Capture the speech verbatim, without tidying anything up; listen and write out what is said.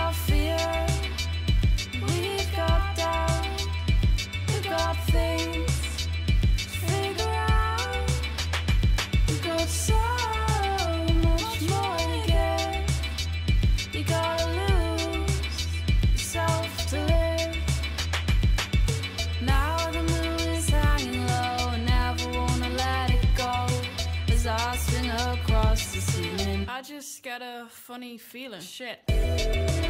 got fear, we've got doubt, we've got things to figure out. We've got so much more to get. You gotta lose yourself to live. Now the moon is hanging low, never wanna let it go. As I swing across the ceiling, I just get a funny feeling. Shit.